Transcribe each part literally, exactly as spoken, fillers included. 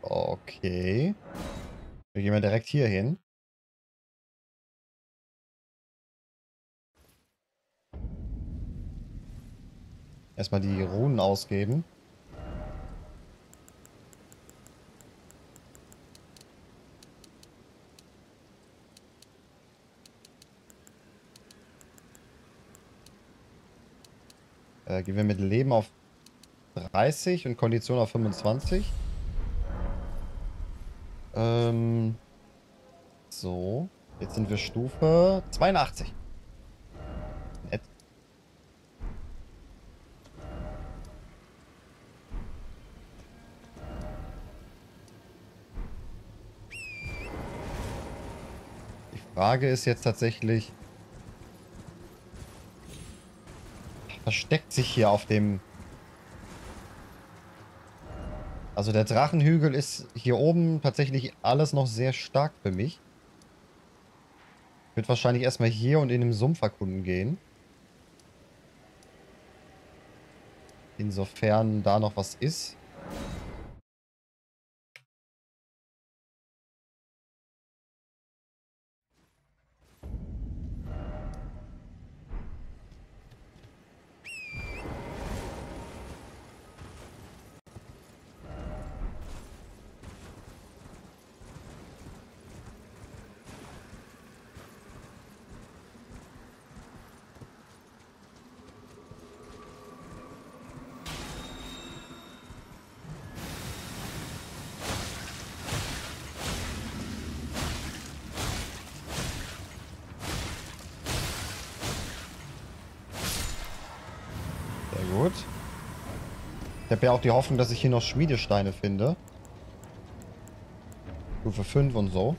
Okay. Wir gehen mal direkt hier hin. Erstmal die Runen ausgeben. Äh, gehen wir mit Leben auf dreißig und Kondition auf fünfundzwanzig. Ähm, so. Jetzt sind wir Stufe zweiundachtzig. Nett. Die Frage ist jetzt tatsächlich, versteckt sich hier auf dem... Also der Drachenhügel ist hier oben tatsächlich alles noch sehr stark für mich. Ich würde wahrscheinlich erstmal hier und in den Sumpf erkunden gehen. Insofern da noch was ist. Sehr gut. Ich habe ja auch die Hoffnung, dass ich hier noch Schmiedesteine finde. Stufe fünf und so.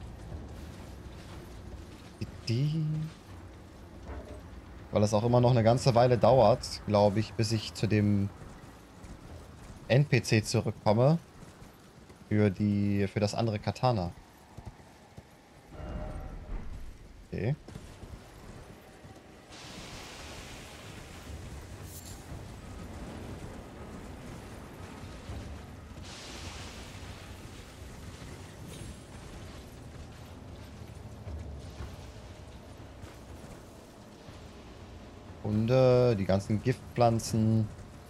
Die... Weil es auch immer noch eine ganze Weile dauert, glaube ich, bis ich zu dem N P C zurückkomme. Für die, für das andere Katana. Okay. Hunde, die ganzen Giftpflanzen.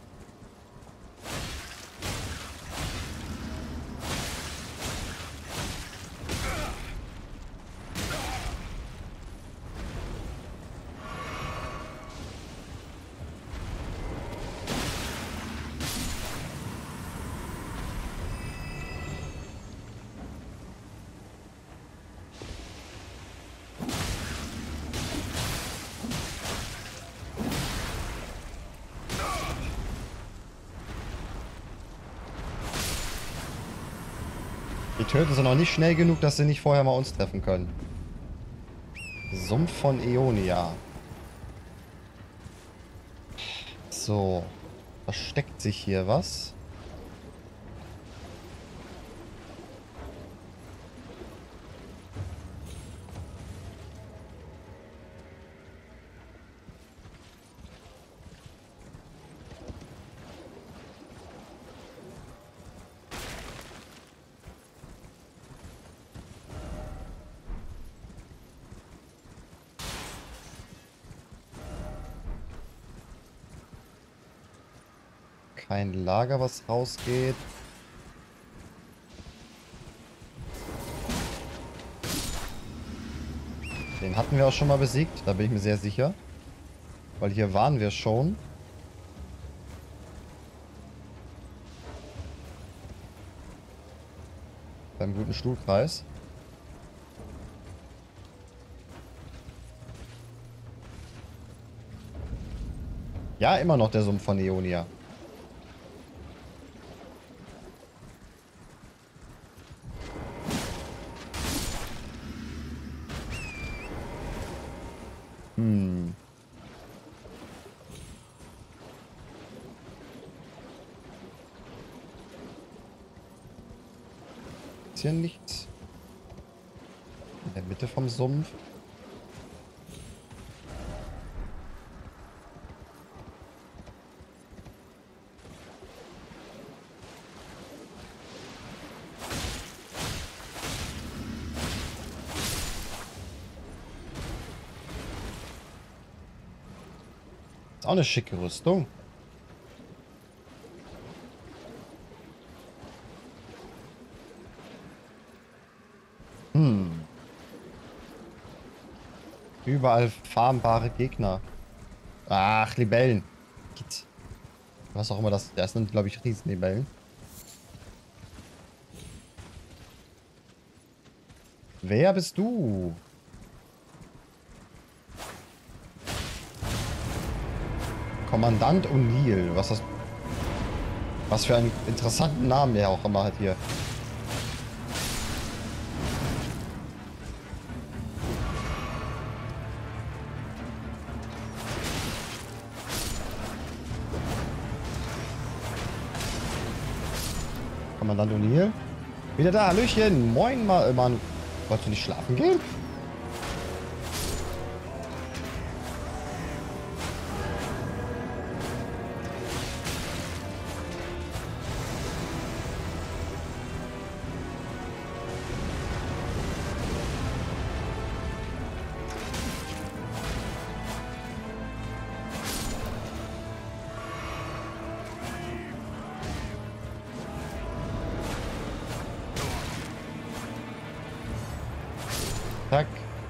Die Töten sind noch nicht schnell genug, dass sie nicht vorher mal uns treffen können. Sumpf von Eonia. So. Versteckt sich hier was? Kein Lager, was rausgeht. Den hatten wir auch schon mal besiegt, da bin ich mir sehr sicher. Weil hier waren wir schon. Beim guten Stuhlkreis. Ja, immer noch der Sumpf von Eonia. Hm. Ist hier nichts? In der Mitte vom Sumpf. Auch eine schicke Rüstung. Hm. Überall farmbare Gegner. Ach, Libellen. Git. Was auch immer das. Das sind, glaube ich, Riesenlibellen. Wer bist du? Kommandant O'Neill. Was das. Was für einen interessanten Namen er auch immer hat hier. Kommandant O'Neill. Wieder da, Hallöchen. Moin, Ma Mann. Wolltest du nicht schlafen gehen? Zack.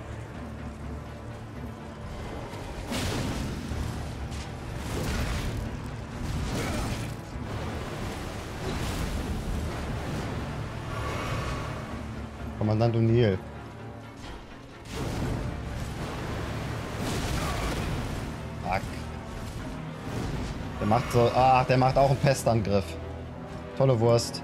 Kommandant O'Neill. Fuck. Der macht so... Ach, der macht auch einen Pestangriff. Tolle Wurst.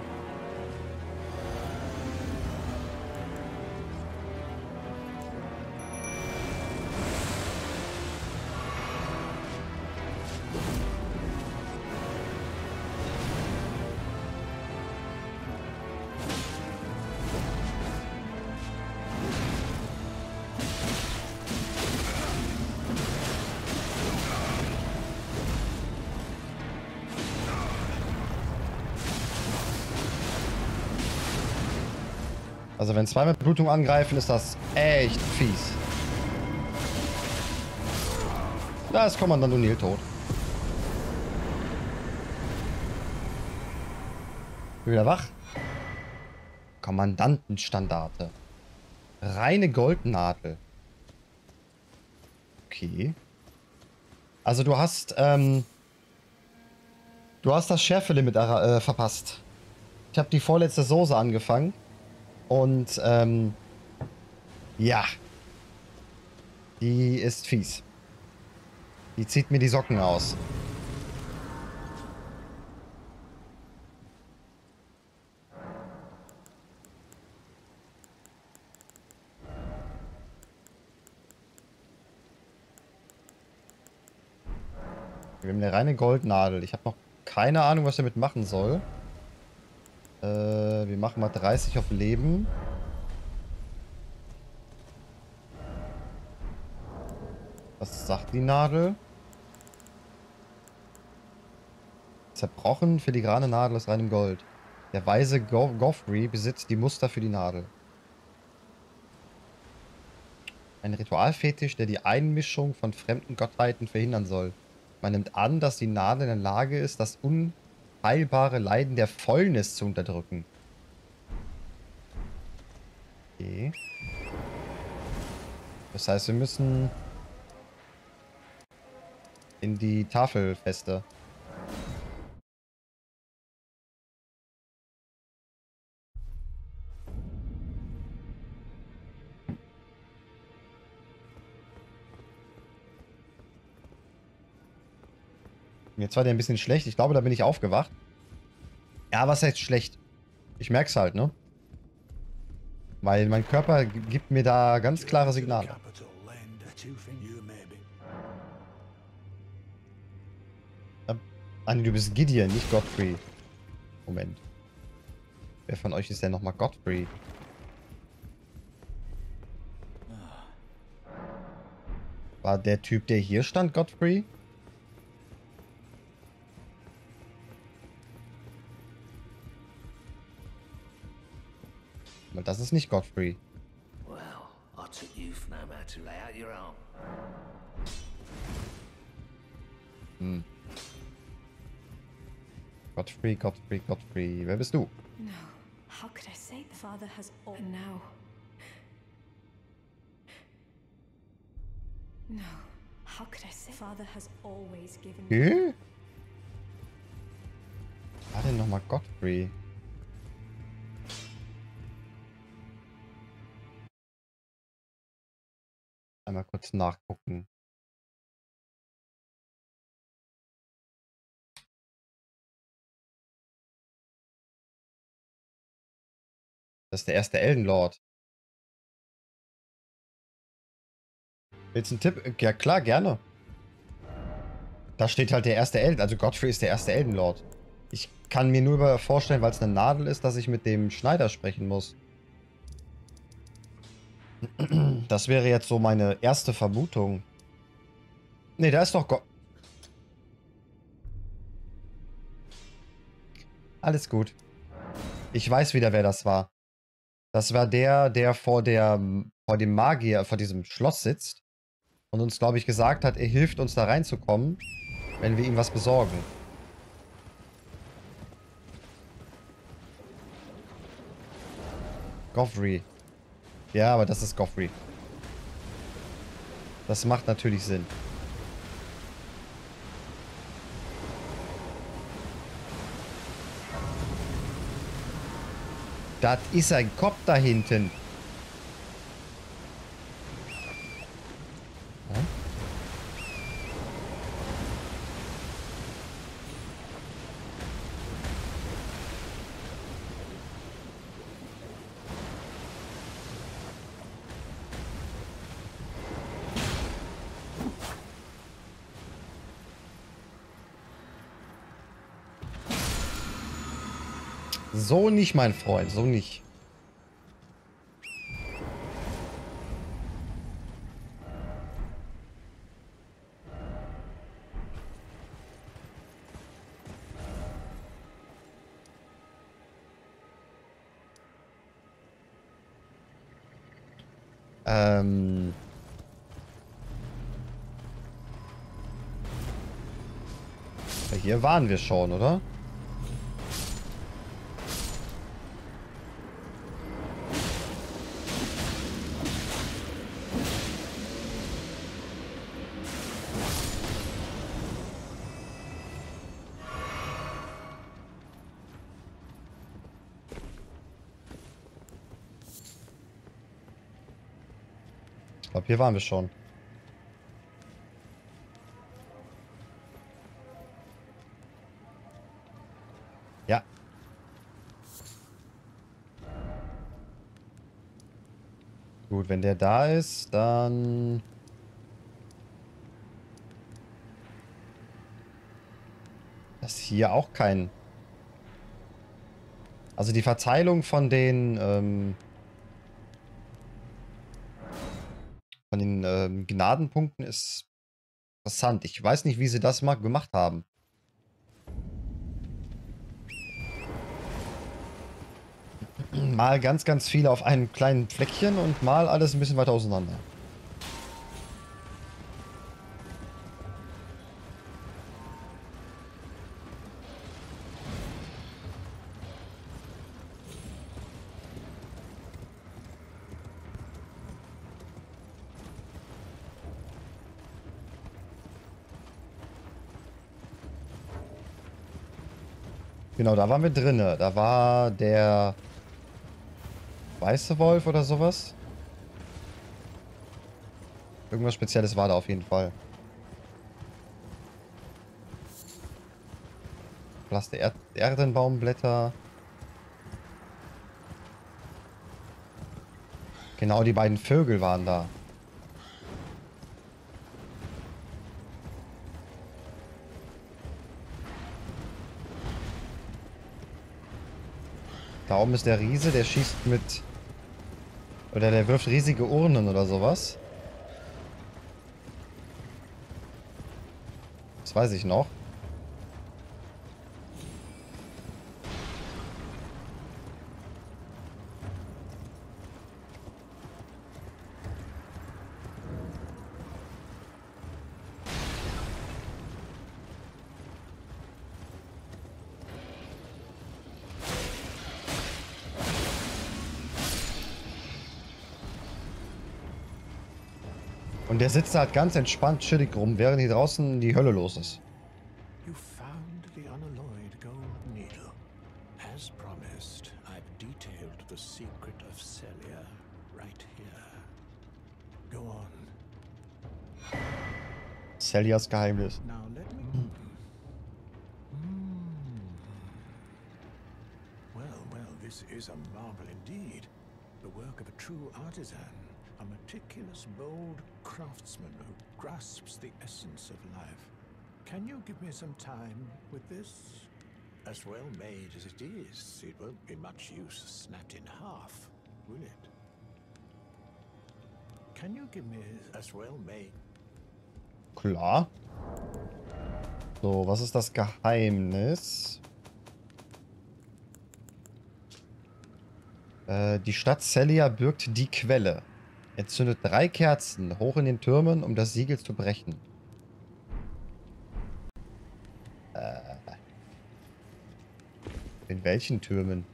Also wenn zwei mit Blutung angreifen, ist das echt fies. Da ist Kommandant O'Neill tot. Wieder wach. Kommandantenstandarte. Reine Goldnadel. Okay. Also du hast, ähm... Du hast das Schärfelimit äh, verpasst. Ich habe die vorletzte Soße angefangen. Und, ähm... ja. Die ist fies. Die zieht mir die Socken aus. Wir haben eine reine Goldnadel. Ich habe noch keine Ahnung, was ich damit machen soll. Äh, wir machen mal dreißig auf Leben. Was sagt die Nadel? Zerbrochen, filigrane Nadel aus reinem Gold. Der weise Go Goffrey besitzt die Muster für die Nadel. Ein Ritualfetisch, der die Einmischung von fremden Gottheiten verhindern soll. Man nimmt an, dass die Nadel in der Lage ist, das unheilbare Leiden der Fäulnis zu unterdrücken. Okay. Das heißt, wir müssen in die Tafelfeste. Jetzt war der ein bisschen schlecht. Ich glaube, da bin ich aufgewacht. Ja, was heißt schlecht? Ich merk's halt, ne? Weil mein Körper gibt mir da ganz klare Signale. Ah, nee, du bist Gideon, nicht Godfrey. Moment. Wer von euch ist denn nochmal Godfrey? War der Typ, der hier stand, Godfrey? Aber das ist nicht Godfrey. Well, I took youth no man to lay out your arm. Hm. Godfrey, Godfrey, Godfrey. Wer bist du? No. How could I say the father has all and now? No. How could I say father has always given me? Hä? War denn nochmal Godfrey? Einmal kurz nachgucken. Das ist der erste Elden Lord. Willst du einen Tipp? Ja klar, gerne. Da steht halt der erste Elden, also Godfrey ist der erste Elden Lord. Ich kann mir nur vorstellen, weil es eine Nadel ist, dass ich mit dem Schneider sprechen muss. Das wäre jetzt so meine erste Vermutung. Ne, da ist doch Gott. Alles gut. Ich weiß wieder, wer das war. Das war der, der vor der, vor dem Magier, vor diesem Schloss sitzt und uns, glaube ich, gesagt hat, er hilft uns da reinzukommen, wenn wir ihm was besorgen. Godfrey. Ja, aber das ist Godfrey. Das macht natürlich Sinn. Das ist ein Kopf da hinten. Ja? So nicht, mein Freund, so nicht. Ähm... Hier waren wir schon, oder? Ich glaube, hier waren wir schon. Ja. Gut, wenn der da ist, dann... Das ist hier auch kein... Also die Verteilung von den... Ähm, von den ähm, Gnadenpunkten ist interessant. Ich weiß nicht, wie sie das mal gemacht haben. Mal ganz, ganz viele auf einem kleinen Fleckchen und mal alles ein bisschen weiter auseinander. Genau, da waren wir drinne. Da war der weiße Wolf oder sowas. Irgendwas Spezielles war da auf jeden Fall. Blaste er Erdenbaumblätter. Genau, die beiden Vögel waren da. Da oben ist der Riese, der schießt mit... Oder der wirft riesige Urnen oder sowas. Das weiß ich noch. Und der sitzt da halt ganz entspannt chillig rum, während hier draußen die Hölle los ist. You found the unalloyed gold needle. As promised, I've detailed the secret of Celia right here. Go on. Celias Geheimnis. Now let me. Mm. Well, well, this is a marvel indeed. The work of a true artisan, a meticulous, bold craftsman who grasps the essence of life. Can you give me some time with this? As well made as it is, it won't be much use snapped in half, will it? Can you give me as well made? Klar. So, was ist das Geheimnis? Äh, die Stadt Celia birgt die Quelle. Entzündet drei Kerzen hoch in den Türmen, um das Siegel zu brechen. Äh. In welchen Türmen?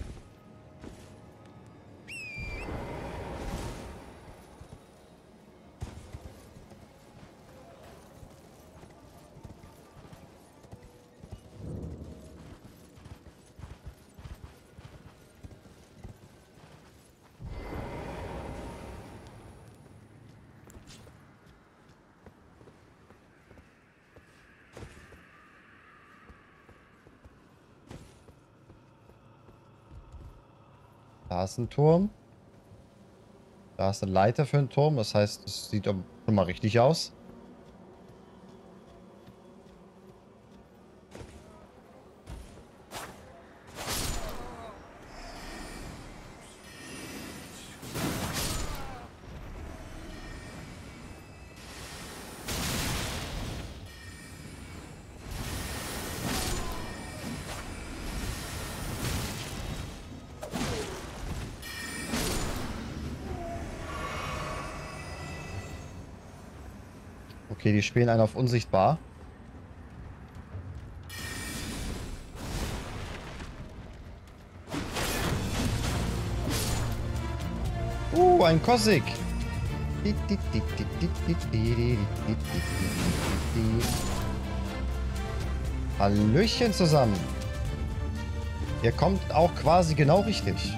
Da ist ein Turm. Da ist eine Leiter für einen Turm. Das heißt, es sieht schon mal richtig aus. Okay, die spielen einen auf unsichtbar. Uh, ein Kossig. Hallöchen zusammen. Ihr kommt auch quasi genau richtig.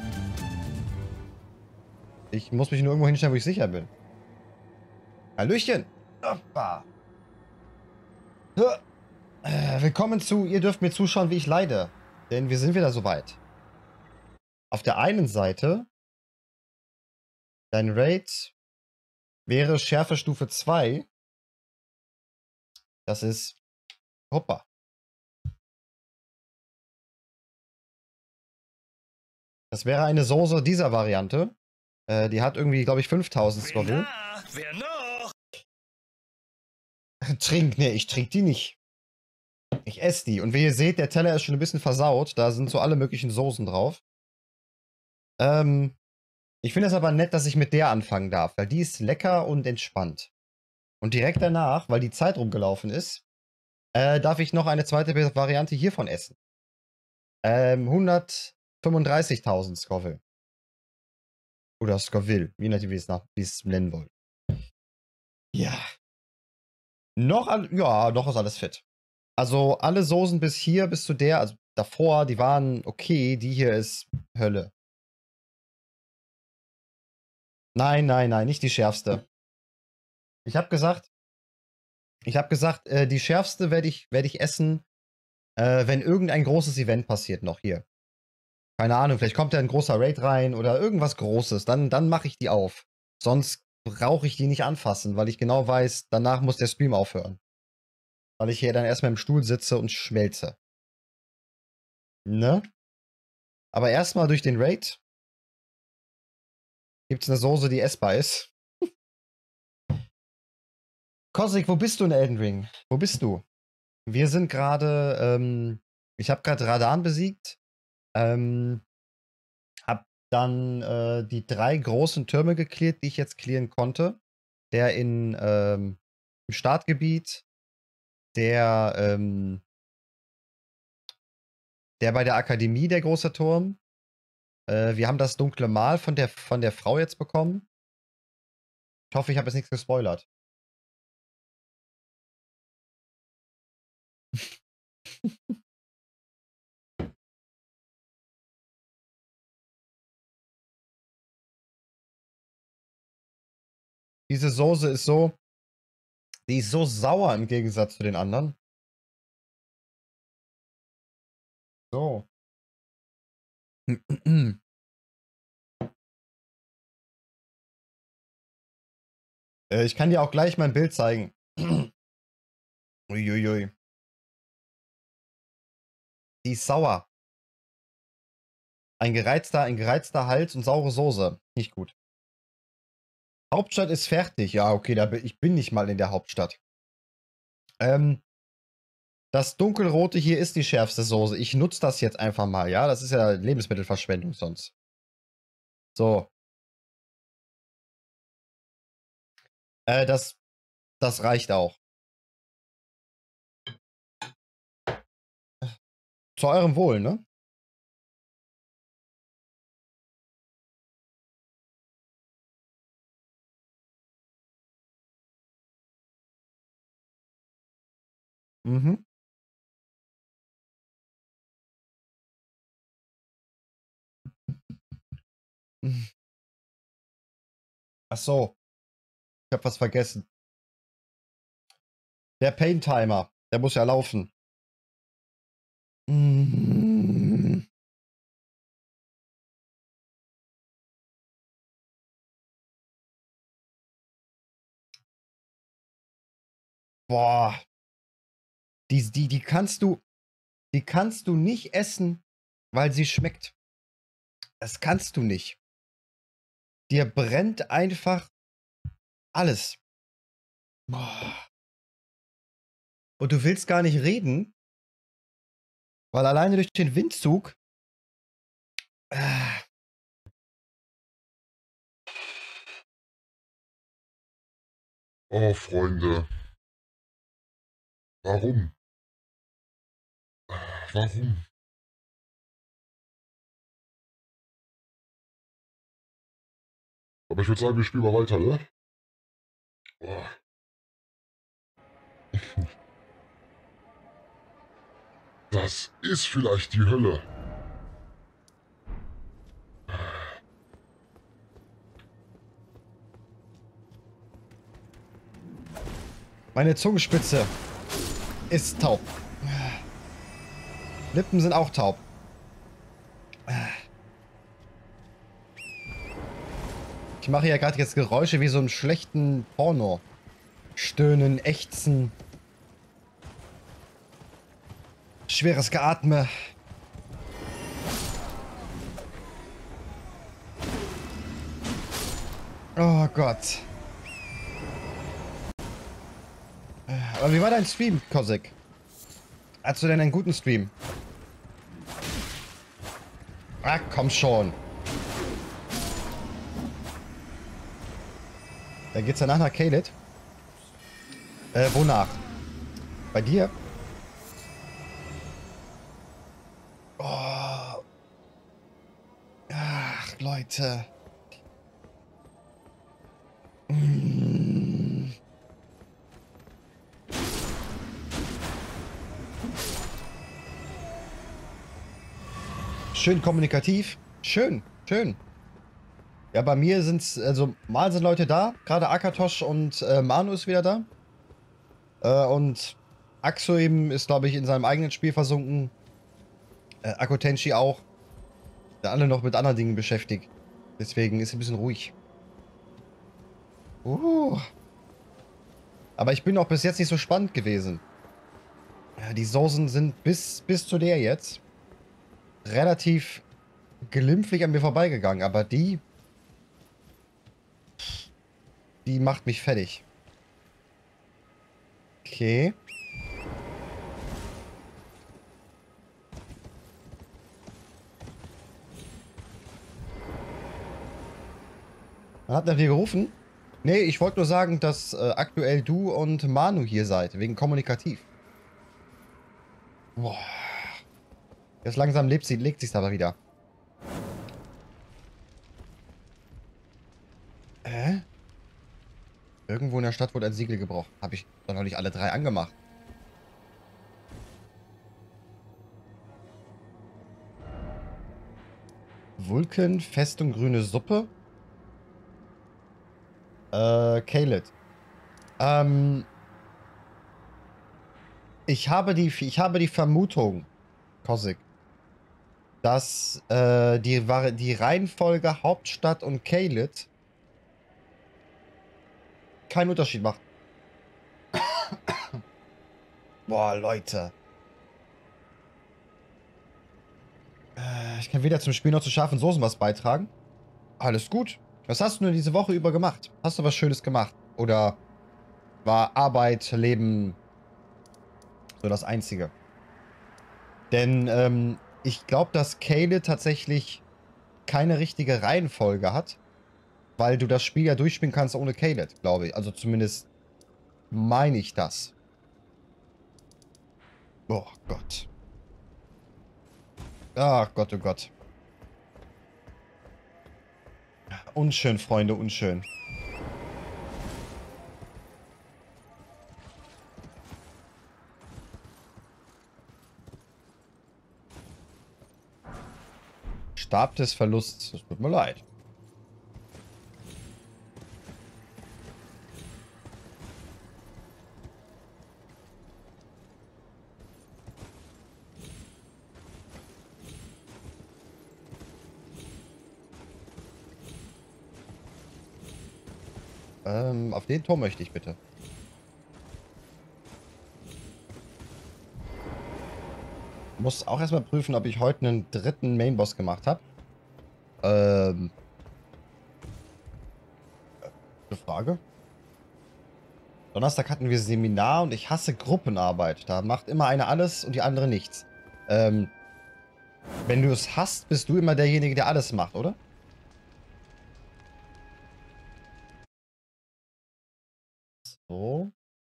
Ich muss mich nur irgendwo hinstellen, wo ich sicher bin. Hallöchen. Hoppa. Äh, willkommen zu, ihr dürft mir zuschauen, wie ich leide. Denn wir sind wieder soweit. Auf der einen Seite, dein Raid wäre Schärfe Stufe zwei. Das ist, hoppa. Das wäre eine Soße dieser Variante. Äh, die hat irgendwie, glaube ich, fünftausend Scoville. Wer noch? Trink, ne, ich trink die nicht. Ich esse die. Und wie ihr seht, der Teller ist schon ein bisschen versaut. Da sind so alle möglichen Soßen drauf. Ähm, ich finde es aber nett, dass ich mit der anfangen darf, weil die ist lecker und entspannt. Und direkt danach, weil die Zeit rumgelaufen ist, äh, darf ich noch eine zweite Variante hiervon essen. Ähm, hundertfünfunddreißigtausend Scoville. Oder Scoville, je nachdem, wie es es nennen wollt. Ja. Noch, all, ja, noch ist alles fit. Also alle Soßen bis hier, bis zu der, also davor, die waren okay. Die hier ist Hölle. Nein, nein, nein, nicht die schärfste. Ich habe gesagt, ich habe gesagt, äh, die schärfste werde ich, werd ich essen, äh, wenn irgendein großes Event passiert noch hier. Keine Ahnung, vielleicht kommt da ein großer Raid rein oder irgendwas Großes. Dann, dann mache ich die auf. Sonst brauche ich die nicht anfassen, weil ich genau weiß, danach muss der Stream aufhören. Weil ich hier dann erstmal im Stuhl sitze und schmelze. Ne? Aber erstmal durch den Raid gibt es eine Soße, die essbar ist. Kossig, wo bist du in Elden Ring? Wo bist du? Wir sind gerade, ähm, ich habe gerade Radan besiegt. Ähm, hab dann äh, die drei großen Türme geklärt, die ich jetzt klären konnte. Der in, ähm, im Startgebiet, der, ähm, der bei der Akademie, der große Turm. Äh, wir haben das dunkle Mal von der, von der Frau jetzt bekommen. Ich hoffe, ich habe jetzt nichts gespoilert. Diese Soße ist so, die ist so sauer im Gegensatz zu den anderen. So. äh, ich kann dir auch gleich mein Bild zeigen. Uiuiui. Die ist sauer. Ein gereizter, ein gereizter Hals und saure Soße. Nicht gut. Hauptstadt ist fertig. Ja, okay, da bin, ich bin nicht mal in der Hauptstadt. Ähm, das dunkelrote hier ist die schärfste Soße. Ich nutze das jetzt einfach mal, ja? Das ist ja Lebensmittelverschwendung sonst. So. Äh, das, das reicht auch. Zu eurem Wohl, ne? Mhm. Ach so. Ich hab was vergessen. Der Pain Timer. Der muss ja laufen. Mm. Boah. Die, die, die kannst du, die kannst du nicht essen, weil sie schmeckt. Das kannst du nicht. Dir brennt einfach alles. Boah. Und du willst gar nicht reden, weil alleine durch den Windzug. Äh, Oh, Freunde. Warum? Warum? Aber ich würde sagen, wir spielen mal weiter, ne? Oh. Das ist vielleicht die Hölle. Meine Zungenspitze ist taub. Lippen sind auch taub. Ich mache ja gerade jetzt Geräusche wie so einen schlechten Porno. Stöhnen, ächzen. Schweres Geatme. Oh Gott. Aber wie war dein Stream, Kosik? Hast du denn einen guten Stream? Ah, komm schon. Da geht's danach nach Caelid. Äh, wonach? Bei dir? Oh. Ach, Leute. Mm. Schön kommunikativ. Schön, schön. Ja, bei mir sind's, also mal sind Leute da. Gerade Akatosh und äh, Manu ist wieder da. Äh, und Axo eben ist, glaube ich, in seinem eigenen Spiel versunken. Äh, Akotenshi auch. Da alle noch mit anderen Dingen beschäftigt. Deswegen ist ein bisschen ruhig. Uh. Aber ich bin auch bis jetzt nicht so spannend gewesen. Ja, die Soßen sind bis, bis zu der jetzt relativ glimpflich an mir vorbeigegangen. Aber die... Die macht mich fertig. Okay. Man hat nach dir gerufen. Nee, ich wollte nur sagen, dass äh, aktuell du und Manu hier seid. Wegen kommunikativ. Boah. Jetzt langsam lebt sie, legt sich's aber wieder. Hä? Irgendwo in der Stadt wurde ein Siegel gebrochen. Habe ich doch noch nicht alle drei angemacht. Vulcan, Festung Grüne Suppe. Äh, Caelid. Ähm, ich habe die, ich habe die Vermutung, Kosik, dass äh, die, die Reihenfolge Hauptstadt und Caelid keinen Unterschied macht. Boah, Leute. Äh, ich kann weder zum Spiel noch zu scharfen Soßen was beitragen. Alles gut. Was hast du denn diese Woche über gemacht? Hast du was Schönes gemacht? Oder war Arbeit, Leben so das Einzige? Denn ähm, ich glaube, dass Caelid tatsächlich keine richtige Reihenfolge hat, weil du das Spiel ja durchspielen kannst ohne Caelid, glaube ich. Also zumindest meine ich das. Oh Gott. Ach Gott, oh Gott. Unschön, Freunde, unschön. Stab des Verlusts. Das tut mir leid. Ähm, auf den Turm möchte ich bitte. Muss auch erstmal prüfen, ob ich heute einen dritten Mainboss gemacht habe. Ähm. Gute Frage. Donnerstag hatten wir Seminar und ich hasse Gruppenarbeit. Da macht immer eine alles und die andere nichts. Ähm. Wenn du es hasst, bist du immer derjenige, der alles macht, oder? So.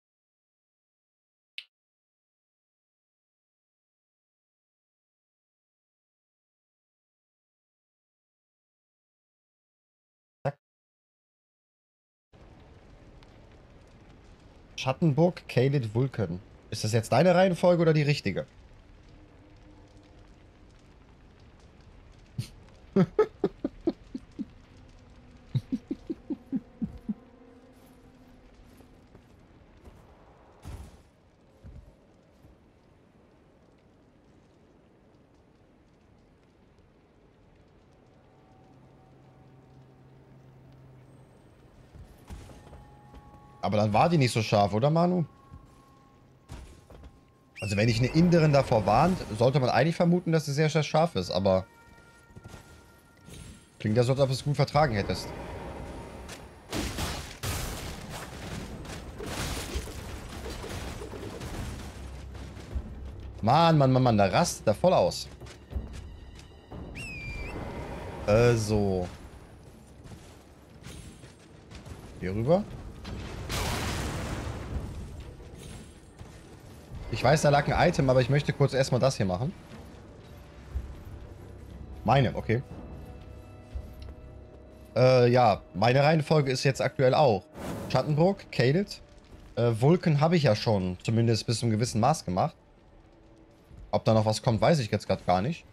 Zack. Schattenburg, Caelid, Vulcan. Ist das jetzt deine Reihenfolge oder die richtige? Aber dann war die nicht so scharf, oder Manu? Also wenn ich eine Inderin davor warnt, sollte man eigentlich vermuten, dass sie sehr, sehr scharf ist, aber... Klingt ja so, als ob du es gut vertragen hättest. Mann, Mann, Mann, Mann, da rastet er voll aus. Äh, so. Hier rüber. Ich weiß, da lag ein Item, aber ich möchte kurz erstmal das hier machen. Meine, okay. Äh, ja, meine Reihenfolge ist jetzt aktuell auch Schattenburg, Caelid. Äh, Vulcan habe ich ja schon, zumindest bis zu einem gewissen Maß gemacht. Ob da noch was kommt, weiß ich jetzt gerade gar nicht.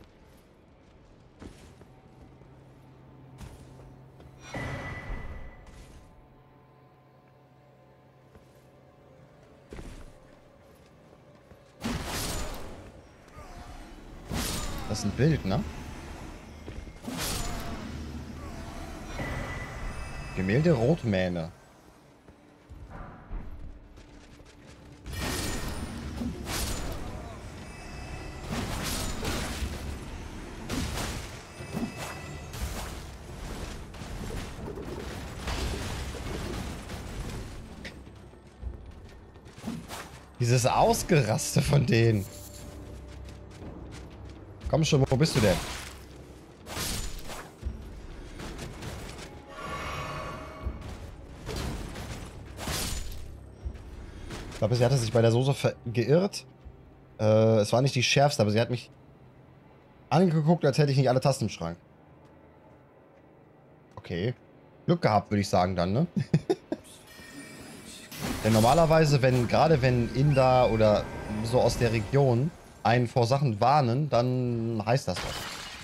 Das ist ein Bild, ne? Gemälde Rotmähne. Dieses Ausgeraste von denen. Komm schon, wo bist du denn? Ich glaube, sie hatte sich bei der Soße geirrt. Äh, es war nicht die schärfste, aber sie hat mich angeguckt, als hätte ich nicht alle Tasten im Schrank. Okay. Glück gehabt, würde ich sagen dann, ne? Denn normalerweise, wenn, gerade wenn Inder oder so aus der Region einen vor Sachen warnen, dann heißt das was.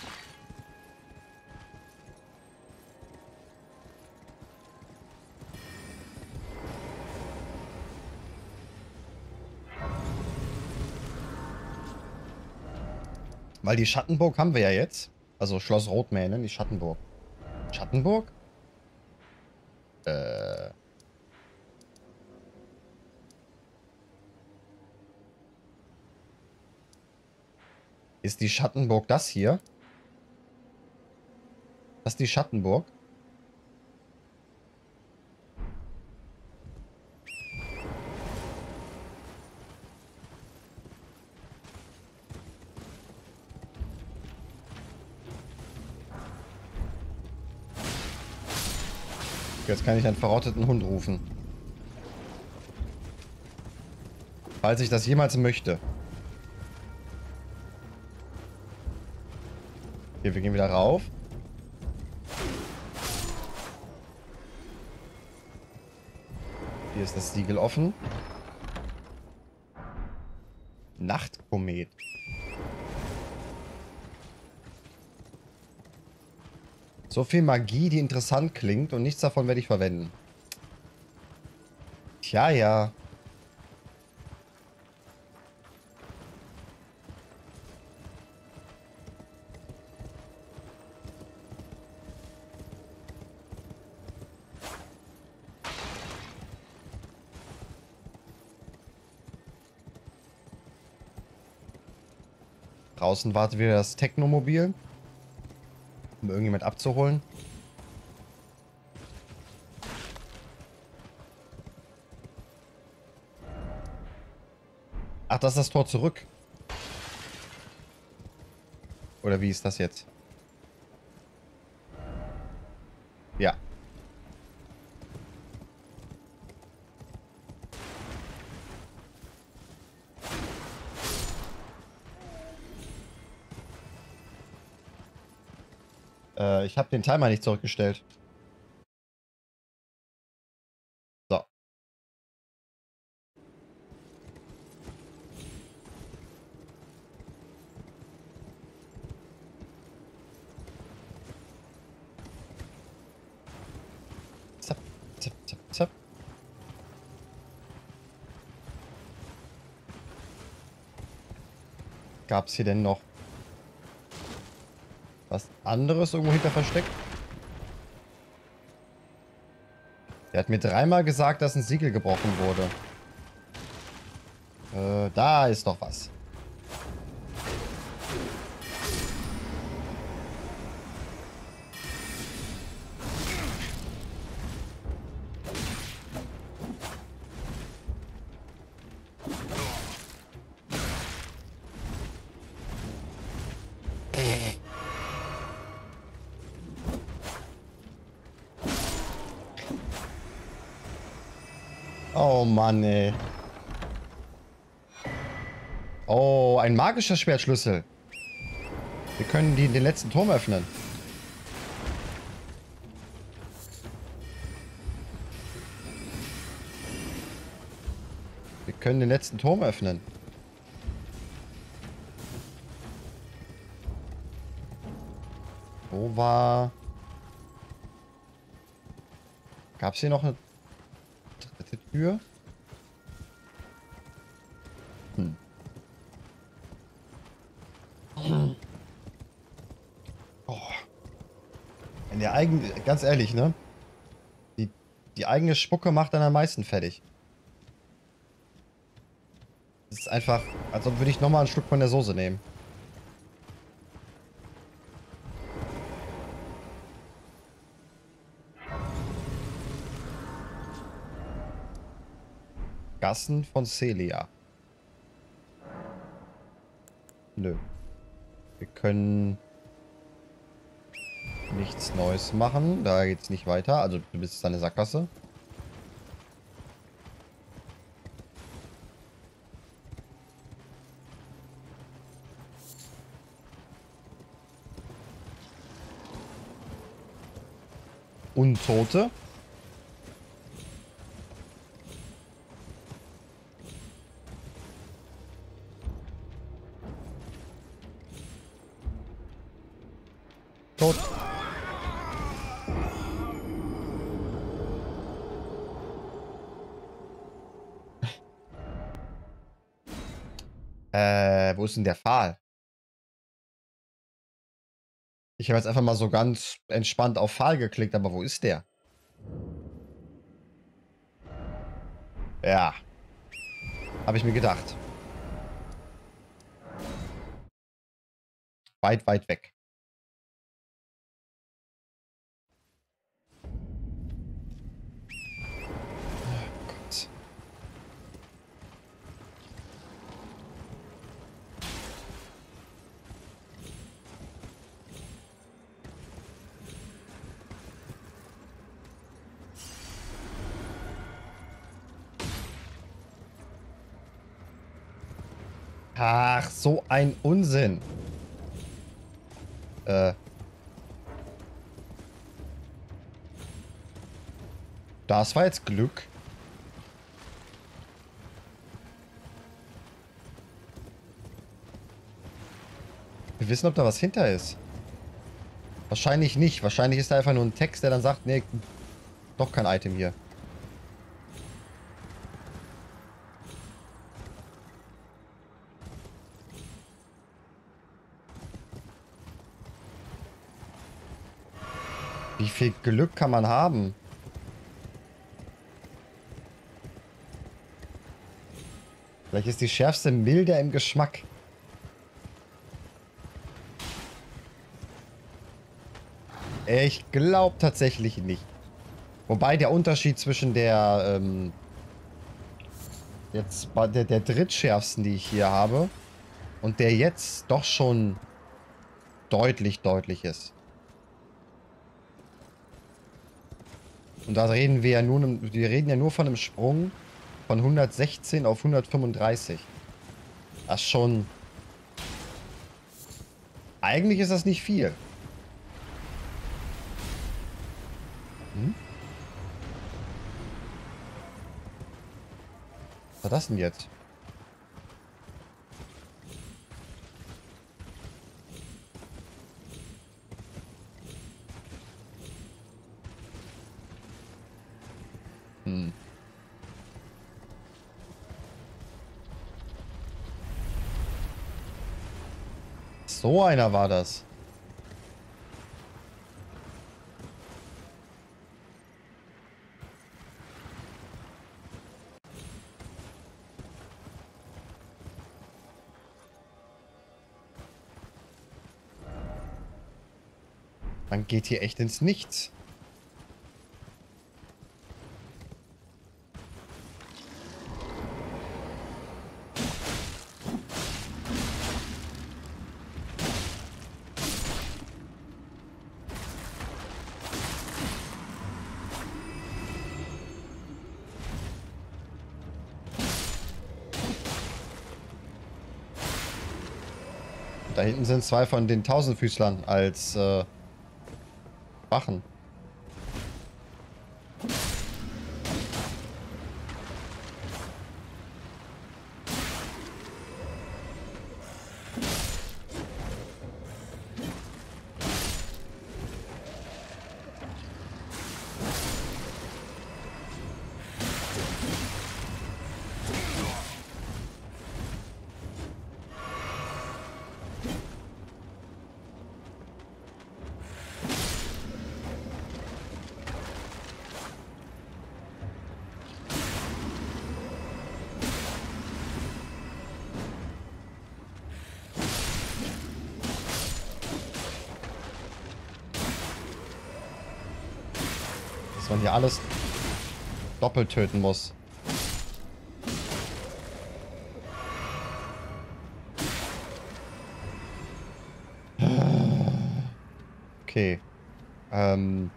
Weil die Schattenburg haben wir ja jetzt. Also Schloss Rotmähnen, die Schattenburg. Schattenburg? Äh. Ist die Schattenburg das hier? Das ist die Schattenburg? Jetzt kann ich einen verrotteten Hund rufen. Falls ich das jemals möchte. Okay, wir gehen wieder rauf. Hier ist das Siegel offen. Nachtkomet. So viel Magie, die interessant klingt und nichts davon werde ich verwenden. Tja, ja. Draußen wartet wieder das Technomobil, um irgendjemand abzuholen. Ach, das ist das Tor zurück. Oder wie ist das jetzt? Ja. Äh, ich habe den Timer nicht zurückgestellt. So. Zap, zap, zap, zap. Gab's hier denn noch was anderes irgendwo hinter versteckt? Der hat mir dreimal gesagt, dass ein Siegel gebrochen wurde. Äh, da ist doch was. Oh Mann, ey. Oh, ein magischer Schwertschlüssel. Wir können die, den letzten Turm öffnen. Wir können den letzten Turm öffnen. Wo war... Gab es hier noch eine dritte Tür? Hm. Oh. In der eigenen... Ganz ehrlich, ne? Die, die eigene Spucke macht dann am meisten fertig. Das ist einfach... Als ob würde ich nochmal ein Stück von der Soße nehmen. Gassen von Celia. Nö. Wir können nichts Neues machen. Da geht's nicht weiter. Also du bist eine Sackgasse. Untote. Äh, wo ist denn der Pfahl? Ich habe jetzt einfach mal so ganz entspannt auf Pfahl geklickt, aber wo ist der? Ja, habe ich mir gedacht. Weit, weit weg. Oh Gott. Ach, so ein Unsinn. Äh. Das war jetzt Glück. Wir wissen, ob da was hinter ist. Wahrscheinlich nicht. Wahrscheinlich ist da einfach nur ein Text, der dann sagt, nee, doch kein Item hier. Wie viel Glück kann man haben? Vielleicht ist die schärfste milde im Geschmack. Ich glaube tatsächlich nicht. Wobei der Unterschied zwischen der, ähm, jetzt der, der drittschärfsten, die ich hier habe, und der jetzt doch schon deutlich, deutlich ist. Und da reden wir ja nur, wir reden ja nur von einem Sprung von hundertsechzehn auf hundertfünfunddreißig. Das ist schon... Eigentlich ist das nicht viel. Hm? Was war das denn jetzt? Hm. So einer war das. Man geht hier echt ins Nichts. Da hinten sind zwei von den Tausendfüßlern als äh, Wachen. Dass man hier alles doppelt töten muss. Okay. Ähm.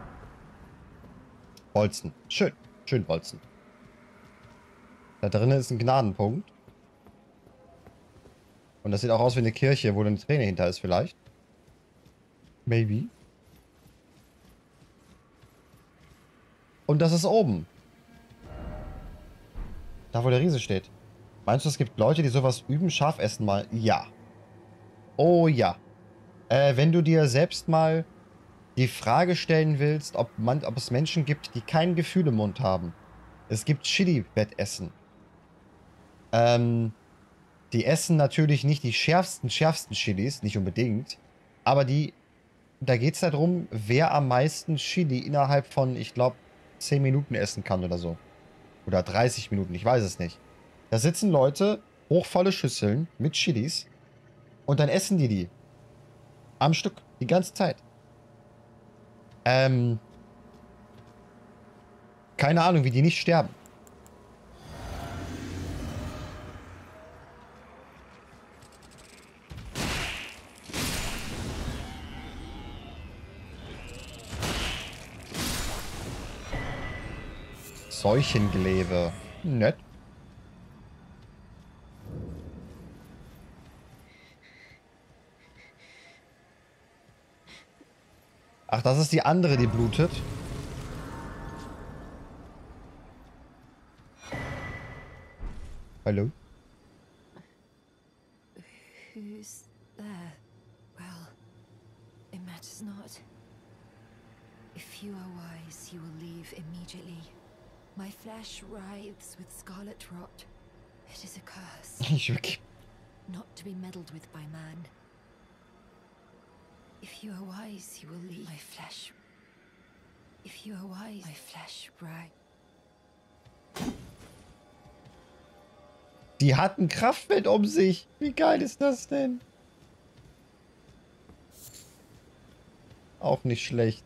Bolzen. Schön. Schön Bolzen. Da drinnen ist ein Gnadenpunkt. Und das sieht auch aus wie eine Kirche, wo eine Träne hinter ist vielleicht. Maybe. Und das ist oben. Da, wo der Riese steht. Meinst du, es gibt Leute, die sowas üben? Scharf essen mal? Ja. Oh ja. Äh, wenn du dir selbst mal die Frage stellen willst, ob, man, ob es Menschen gibt, die kein Gefühl im Mund haben. Es gibt Chili-Wettessen. Ähm, Die essen natürlich nicht die schärfsten, schärfsten Chilis, nicht unbedingt. Aber die, da geht es darum, wer am meisten Chili innerhalb von, ich glaube, zehn Minuten essen kann oder so. Oder dreißig Minuten, ich weiß es nicht. Da sitzen Leute, hochvolle Schüsseln mit Chilis. Und dann essen die die. Am Stück, die ganze Zeit. Ähm, keine Ahnung, wie die nicht sterben. Seuchengelewe. Nett. Ach, das ist die andere, die blutet. Hallo? Who's there? Well, it matters not. If you are wise, you will leave immediately. My flesh writhes with scarlet rot. It is a curse, Ich wirklich. not to be meddled with by man. If you are wise, you will leave my flesh. If you are wise, my flesh writhes. Die hat ein Kraftfeld um sich. Wie geil ist das denn? Auch nicht schlecht.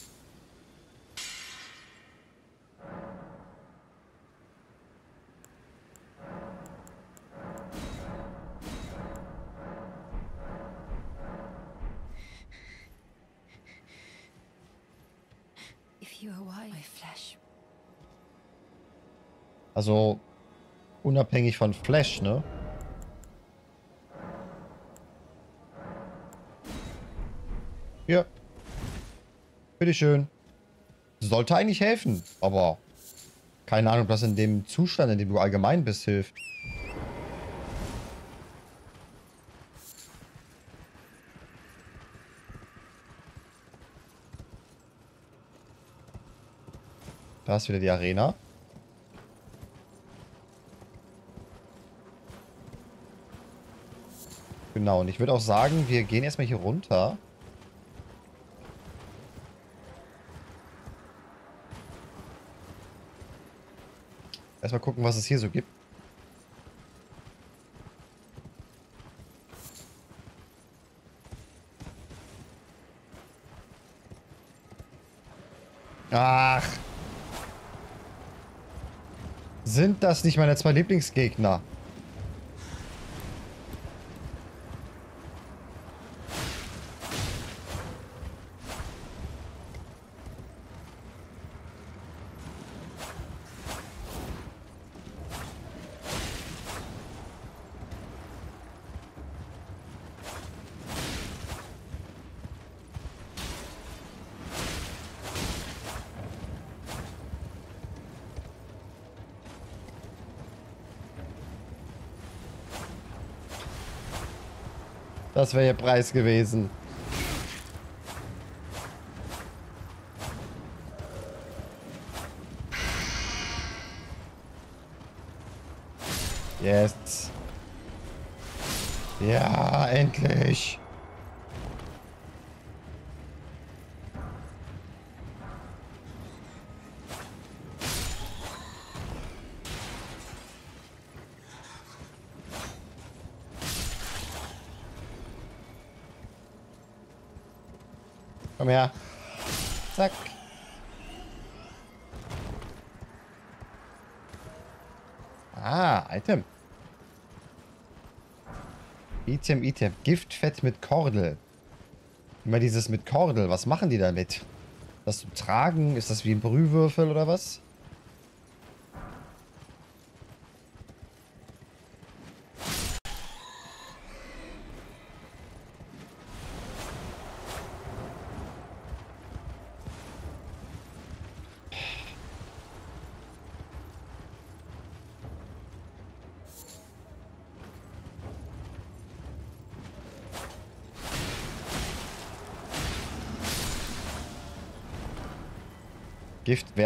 If you are wise, my flesh. Also, unabhängig von Flash, ne? Ja. Bitteschön. Sollte eigentlich helfen, aber keine Ahnung, ob das in dem Zustand, in dem du allgemein bist, hilft. Da ist wieder die Arena. Genau, und ich würde auch sagen, wir gehen erstmal hier runter. Erstmal gucken, was es hier so gibt. Ach. Sind das nicht meine zwei Lieblingsgegner? Das wäre ihr Preis gewesen. Jetzt. Ja, endlich. Komm her. Zack. Ah, Item. Item, Item. Giftfett mit Kordel. Immer dieses mit Kordel. Was machen die damit? Das zu tragen? Ist das wie ein Brühwürfel oder was?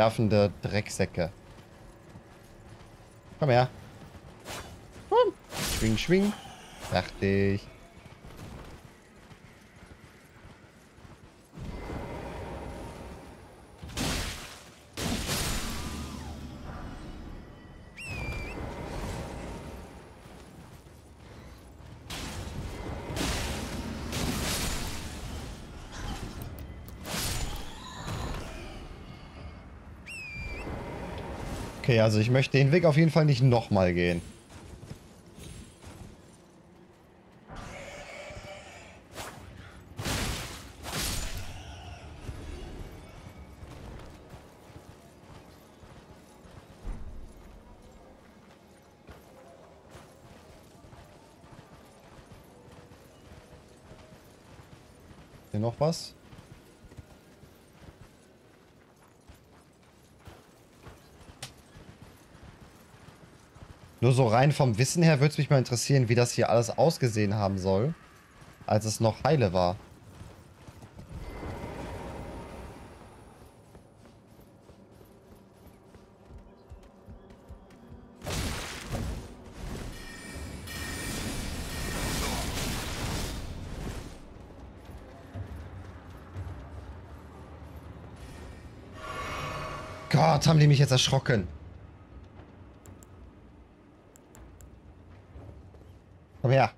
Giftwerfende Drecksäcke. Komm her. Komm. schwing, schwing. Fertig. Okay, also ich möchte den Weg auf jeden Fall nicht nochmal gehen. Hier noch was? Nur so rein vom Wissen her würde es mich mal interessieren, wie das hier alles ausgesehen haben soll, als es noch heile war. Gott, haben die mich jetzt erschrocken. Komm her.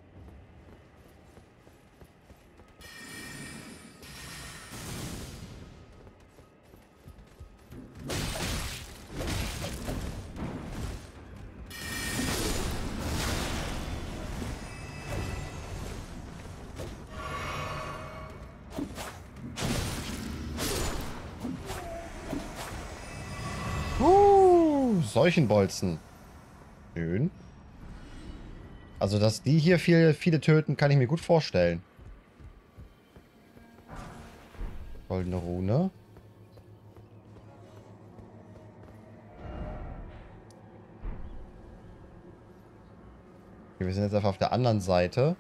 Uh, Seuchenbolzen. Schön. Also, dass die hier viel, viele töten, kann ich mir gut vorstellen. Goldene Rune. Okay, wir sind jetzt einfach auf der anderen Seite.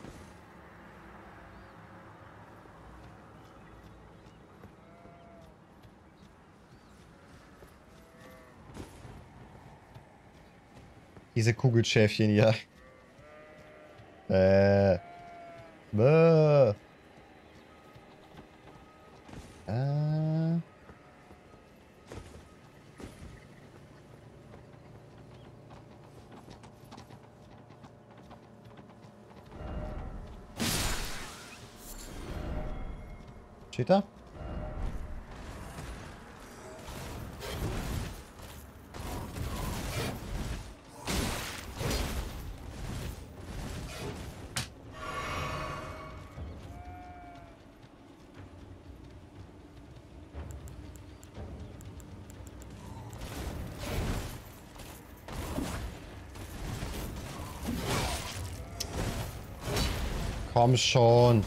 Diese Kugelschäfchen hier. Äh. Bäh. Äh. Steht da? Komm schon.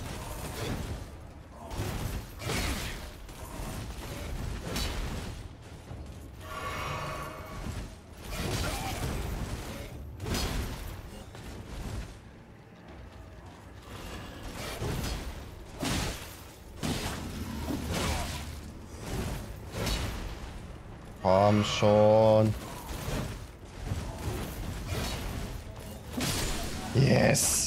Komm schon. Yes.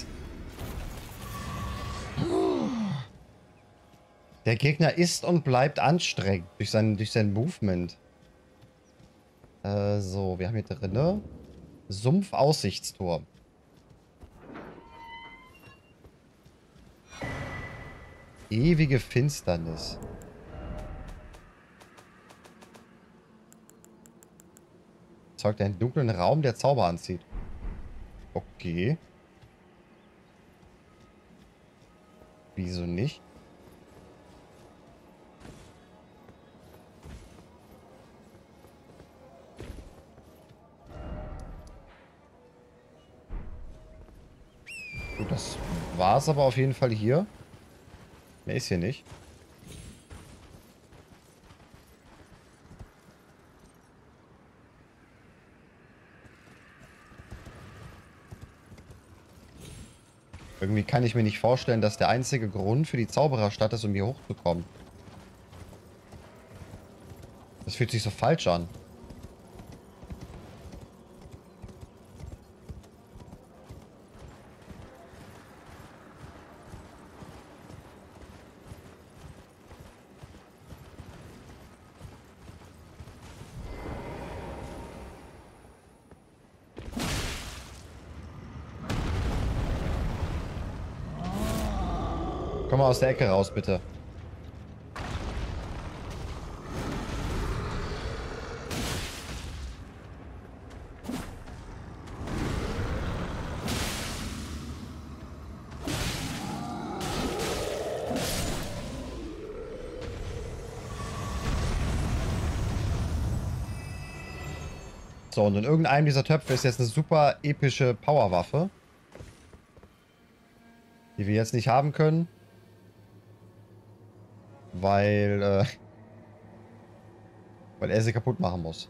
Der Gegner ist und bleibt anstrengend durch sein, durch sein Movement. Äh, so, wir haben hier drinne Sumpfaussichtsturm. Ewige Finsternis. Erzeugt einen dunklen Raum, der Zauber anzieht. Okay. Wieso nicht? Gut, das war es aber auf jeden Fall hier. Mehr ist hier nicht. Irgendwie kann ich mir nicht vorstellen, dass der einzige Grund für die Zaubererstadt ist, um hier hochzukommen. Das fühlt sich so falsch an. Komm mal aus der Ecke raus, bitte. So, und in irgendeinem dieser Töpfe ist jetzt eine super epische Powerwaffe, die wir jetzt nicht haben können, weil, äh, weil er sie kaputt machen muss.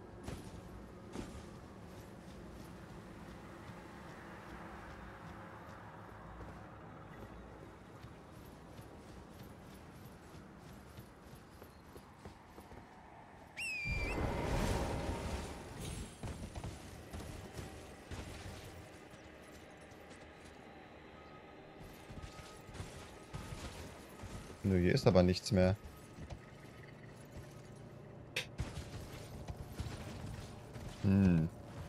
Nö, hier ist aber nichts mehr. Hm.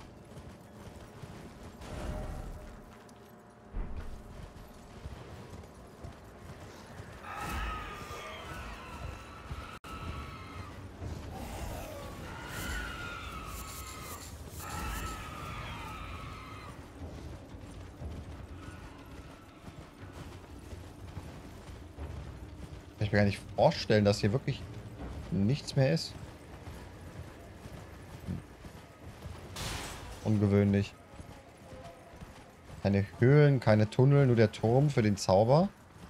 Kann ich mir gar nicht vorstellen, dass hier wirklich nichts mehr ist. Ungewöhnlich. Keine Höhlen, keine Tunnel, nur der Turm für den Zauber.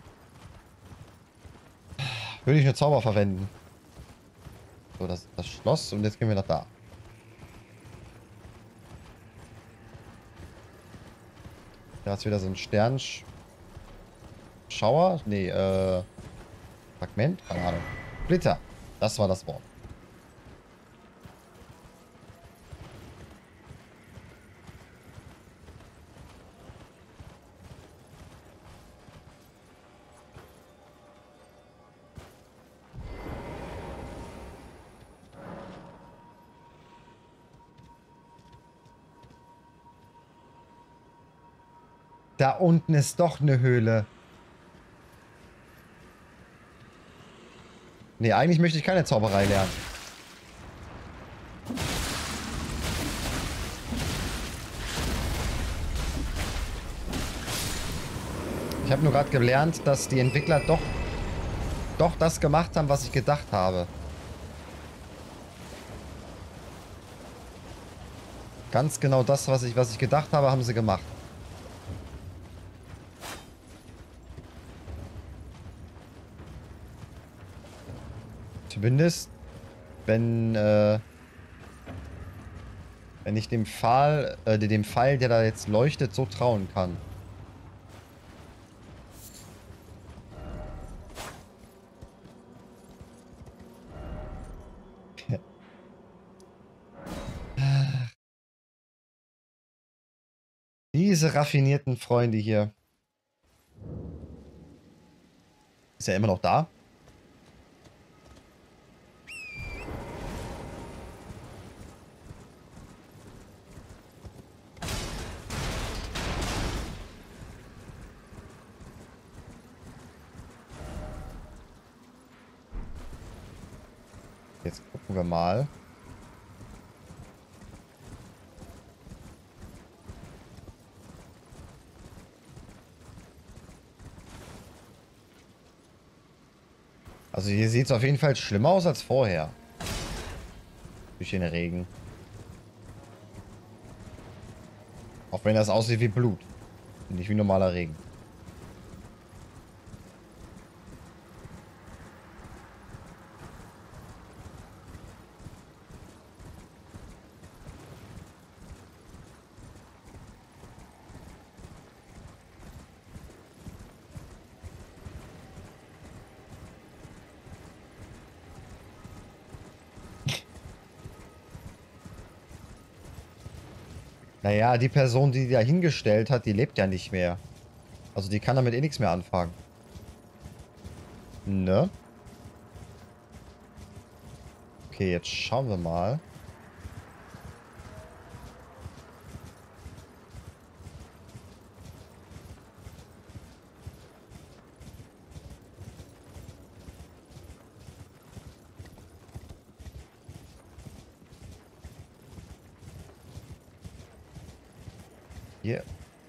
Würde ich einen Zauber verwenden. So, das ist das Schloss und jetzt gehen wir nach da. Da ist wieder so ein Sternschauer. Nee, äh... Fragment? Keine Ahnung. Splitter. Das war das Wort. Da unten ist doch eine Höhle. Nee, eigentlich möchte ich keine Zauberei lernen. Ich habe nur gerade gelernt, dass die Entwickler doch, doch das gemacht haben, was ich gedacht habe. Ganz genau das, was ich, was ich gedacht habe, haben sie gemacht. Zumindest, wenn, äh, wenn ich dem Pfahl, äh, dem Pfeil, der da jetzt leuchtet, so trauen kann. Diese raffinierten Freunde hier. Ist er immer noch da? Jetzt gucken wir mal. Also hier sieht es auf jeden Fall schlimmer aus als vorher. Durch den Regen. Auch wenn das aussieht wie Blut. Nicht wie normaler Regen. Naja, die Person, die die da hingestellt hat, die lebt ja nicht mehr. Also die kann damit eh nichts mehr anfangen. Ne? Okay, jetzt schauen wir mal. Hier.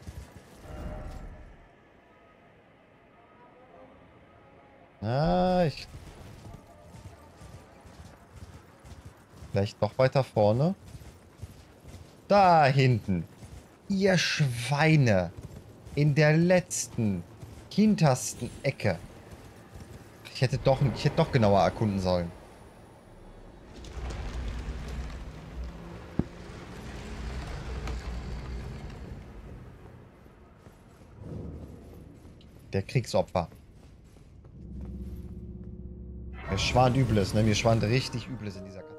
Ah, ich... Vielleicht noch weiter vorne. Da hinten. Ihr Schweine. In der letzten, hintersten Ecke. Ich hätte doch, ich hätte doch genauer erkunden sollen. Der Kriegsopfer. Mir schwant Übles, ne? Mir schwant richtig Übles in dieser Karte.